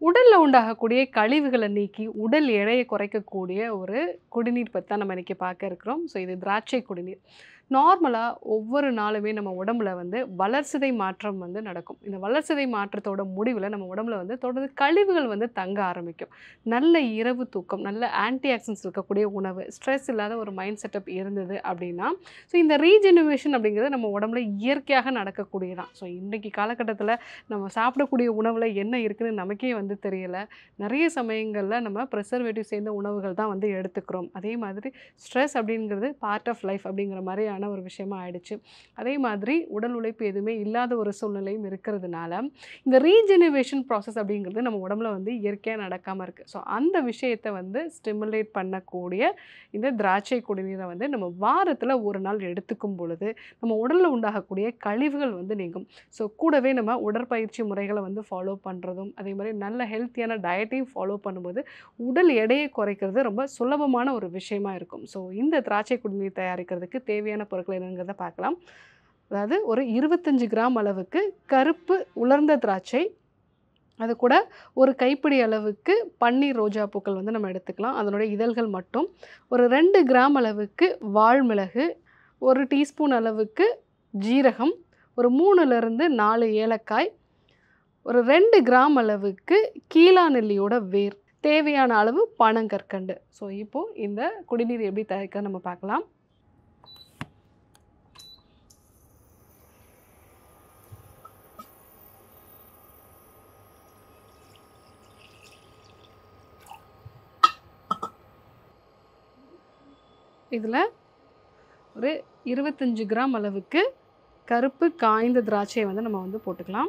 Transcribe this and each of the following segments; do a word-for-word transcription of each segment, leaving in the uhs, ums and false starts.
உடல்ல உண்டாகக்கூடிய கழிவுகள நீக்கி, உடல் எடையை குறைக்கக்கூடிய ஒரு குடிநீர் பத்தி தான் நம்ம இன்னைக்கு பார்க்க இருக்கிறோம். ஸோ இது திராட்சை குடிநீர். நார்மலா ஒவ்வொரு நாளுமே நம்ம உடம்புல வந்து வளர்சிதை மாற்றம் வந்து நடக்கும். இந்த வளர்சிதை மாற்றத்தோட முடிவுல நம்ம உடம்புல வந்து தொடர்ந்து கழிவுகள் வந்து தங்க ஆரம்பிக்கும். நல்ல இரவு தூக்கம், நல்ல ஆன்டி ஆக்சிடென்ட்ஸ் இருக்கக்கூடிய உணவு, ஸ்ட்ரெஸ் இல்லாத ஒரு மைண்ட் செட்டப் இருந்தது அப்படின்னா, ஸோ இந்த ரீஜெனரேஷன் அப்படிங்கிறது நம்ம உடம்புல இயற்கையாக நடக்கக்கூடியதான். ஸோ இன்றைக்கு காலகட்டத்தில நம்ம சாப்பிடக்கூடிய உணவுல என்ன இருக்குன்னு நமக்கே வந்து தெரியல. நிறைய சமயங்கள்ல நம்ம ப்ரிசர்வேட்டிவ் சேர்ந்த உணவுகள் தான் வந்து எடுத்துக்கிறோம். அதே மாதிரி ஸ்ட்ரெஸ் அப்படிங்கிறது பார்ட் ஆஃப் லைஃப் அப்படிங்கிற மாதிரியான ஒரு விஷயமா ஆயிடுச்சு. அதே மாதிரி உடல் உழைப்பு எதுவுமே இல்லாத ஒரு சூழ்நிலையும் இருக்கிறதுனால, இந்த ரீஜெனரேஷன் ப்ராசஸ் அப்படிங்கிறது நம்ம உடம்புல வந்து இயற்கையா நடக்காம இருக்கு. ஸோ அந்த விஷயத்த வந்து ஸ்டிமுலேட் பண்ணக்கூடிய இந்த திராட்சை குடிநீரை வந்து நம்ம வாரத்துல ஒரு நாள் எடுத்துக்கும் பொழுது, நம்ம உடல்ல உண்டாகக்கூடிய கழிவுகள் வந்து நீங்கும். ஸோ கூடவே நம்ம உடற்பயிற்சி முறைகள வந்து ஃபாலோ பண்றதும், அதே மாரி நல்ல ஹெல்த்தியான டயட்டையும் ஃபாலோ பண்ணும்போது, உடல் எடையை குறைக்கிறது ரொம்ப சுலபமான ஒரு விஷயமா இருக்கும். ஸோ இந்த திராட்சை குடிநீர் தயாரிக்கிறதுக்கு தேவையான பொருட்கள் என்னங்கிறத பார்க்கலாம். அதாவது ஒரு இருபத்தி ஐந்து கிராம் அளவுக்கு கருப்பு உலர்ந்த திராட்சை, அது கூட ஒரு கைப்பிடி அளவுக்கு பன்னீர் ரோஜா பூக்கள் வந்து நம்ம எடுத்துக்கலாம். அதனுடைய இதழ்கள் மட்டும். ஒரு ரெண்டு கிராம் அளவுக்கு வால்மிளகு, ஒரு டீஸ்பூன் அளவுக்கு ஜீரகம், ஒரு மூணுலேருந்து நாலு ஏலக்காய், ஒரு ரெண்டு கிராம் அளவுக்கு கீழா நெல்லியோட வேர், தேவையான அளவு பனங்கற்கண்டு. ஸோ இப்போ இந்த குடிநீர் எப்படி தயாரிக்க நம்ம பார்க்கலாம். இதில ஒரு இருபத்தி ஐந்து கிராம் அளவுக்கு கருப்பு காய்ந்த திராட்சையை வந்து நம்ம வந்து போட்டுக்கலாம்.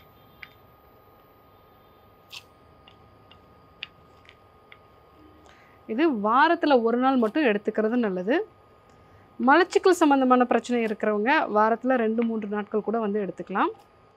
இது வாரத்துல ஒரு நாள் மட்டும் எடுத்துக்கிறது நல்லது. மலச்சிக்கல் சம்பந்தமான பிரச்சனை இருக்கிறவங்க வாரத்துல ரெண்டு, மூன்று நாட்கள் கூட வந்து எடுத்துக்கலாம்.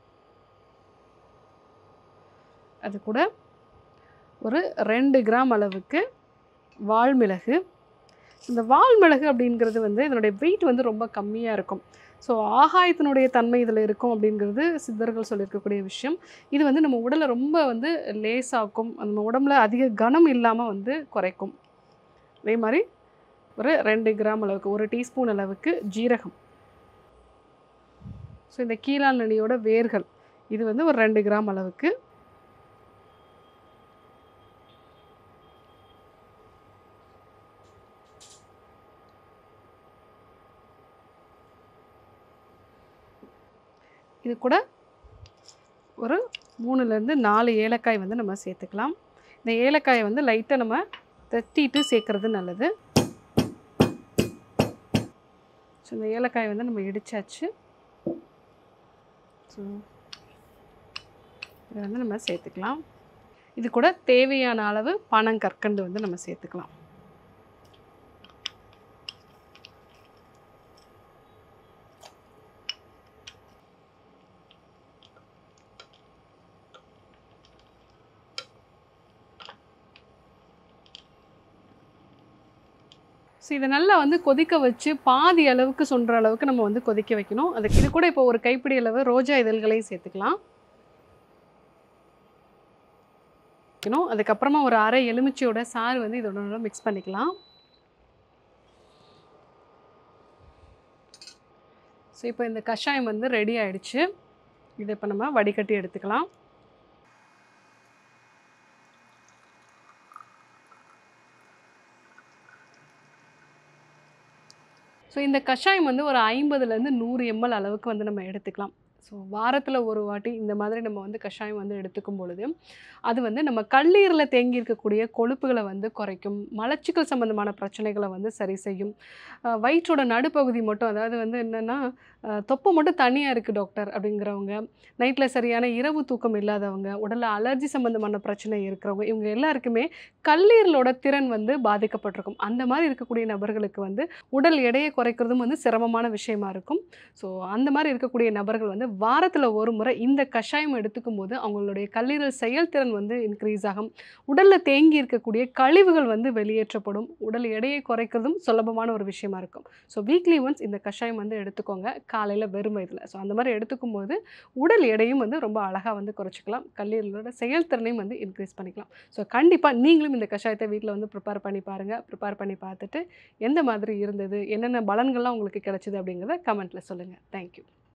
அது கூட ஒரு ரெண்டு கிராம் அளவுக்கு வால்மிளகு. இந்த வால்மிளகு அப்படிங்கிறது வந்து இதனுடைய வெயிட் வந்து ரொம்ப கம்மியா இருக்கும். ஸோ ஆகாயத்தினுடைய தன்மை இதில் இருக்கும் அப்படிங்கிறது சித்தர்கள் சொல்லியிருக்கக்கூடிய விஷயம். இது வந்து நம்ம உடலை ரொம்ப வந்து லேசாக்கும், நம்ம உடம்புல அதிக கனம் இல்லாமல் வந்து குறைக்கும். அதே மாதிரி ஒரு ரெண்டு கிராம் அளவுக்கு, ஒரு டீஸ்பூன் அளவுக்கு ஜீரகம். ஸோ இந்த கீழா நெல்லியோட வேர்கள், இது வந்து ஒரு ரெண்டு கிராம் அளவுக்கு. இது கூட ஒரு மூணுலேருந்து நாலு ஏலக்காய் வந்து நம்ம சேர்த்துக்கலாம். இந்த ஏலக்காயை வந்து லைட்டாக நம்ம தட்டிட்டு சேர்க்குறது நல்லது. ஸோ இந்த ஏலக்காயை வந்து நம்ம இடிச்சாச்சு. ஸோ இதை வந்து நம்ம சேர்த்துக்கலாம். இது கூட தேவையான அளவு பனங்கற்கண்டு வந்து நம்ம சேர்த்துக்கலாம். ஸோ இதை நல்லா வந்து கொதிக்க வச்சு பாதி அளவுக்கு சொல்கிற அளவுக்கு நம்ம வந்து கொதிக்க வைக்கணும். அதுக்கு இது கூட இப்போ ஒரு கைப்பிடி அளவு ரோஜா இதழ்களையும் சேர்த்துக்கலாம். அதுக்கப்புறமா ஒரு அரை எலுமிச்சையோட சாறு வந்து இதோட மிக்ஸ் பண்ணிக்கலாம். ஸோ இப்போ இந்த கஷாயம் வந்து ரெடி ஆயிடுச்சு. இதை இப்போ நம்ம வடிகட்டி எடுத்துக்கலாம். ஸோ இந்த கஷாயம் வந்து ஒரு ஐம்பதுலேருந்து நூறு எம்எல் அளவுக்கு வந்து நம்ம எடுத்துக்கலாம். ஸோ வாரத்தில் ஒரு வாட்டி இந்த மாதிரி நம்ம வந்து கஷாயம் வந்து எடுத்துக்கும் பொழுது, அது வந்து நம்ம கல்லீரலில் தேங்கி இருக்கக்கூடிய கொழுப்புகளை வந்து குறைக்கும், மலச்சிக்கல் சம்பந்தமான பிரச்சனைகளை வந்து சரி செய்யும். வயிற்றோட நடுப்பகுதி மட்டும், அதாவது வந்து என்னென்னா தொப்பை மட்டும் தனியாக இருக்குது டாக்டர் அப்படிங்கிறவங்க, நைட்டில் சரியான இரவு தூக்கம் இல்லாதவங்க, உடலில் அலர்ஜி சம்மந்தமான பிரச்சனை இருக்கிறவங்க, இவங்க எல்லாருக்குமே கல்லீரலோட திறன் வந்து பாதிக்கப்பட்டிருக்கும். அந்த மாதிரி இருக்கக்கூடிய நபர்களுக்கு வந்து உடல் எடையை குறைக்கிறதும் வந்து சிரமமான விஷயமா இருக்கும். ஸோ அந்த மாதிரி இருக்கக்கூடிய நபர்கள் வந்து வாரத்துல ஒரு முறை இந்த கஷாயம் எடுத்துக்கும்போது, அவங்களுடைய கல்லீரல் செயல்திறன் வந்து இன்க்ரீஸ் ஆகும். உடல்ல தேங்கி இருக்கக்கூடிய கழிவுகள் வந்து வெளியேற்றப்படும். உடல் எடையை குறைக்கிறதும் சுலபமான ஒரு விஷயமா இருக்கும். ஸோ வீக்லி ஒன்ஸ் இந்த கஷாயம் வந்து எடுத்துக்கோங்க. காலையில வெறும் வயித்துல. ஸோ அந்த மாரி எடுத்துக்கும்போது, உடல் எடையும் வந்து ரொம்ப அழகா வந்து குறைச்சுக்கலாம். கல்லீரலோட செயல்திறனையும் வந்து இன்க்ரீஸ் பண்ணிக்கலாம். ஸோ கண்டிப்பா நீங்களும் இந்த கஷாயத்த வீட்ல வந்து ப்ரிப்பேர் பண்ணி பாருங்க. ப்ரிப்பேர் பண்ணி பார்த்துட்டு, எந்த மாதிரி இருந்தது? என்னென்ன பலன்கள்லாம் உங்களுக்கு கிடைச்சது? அப்படிங்கிறத கமெண்ட்ல சொல்லுங்க. Thank you.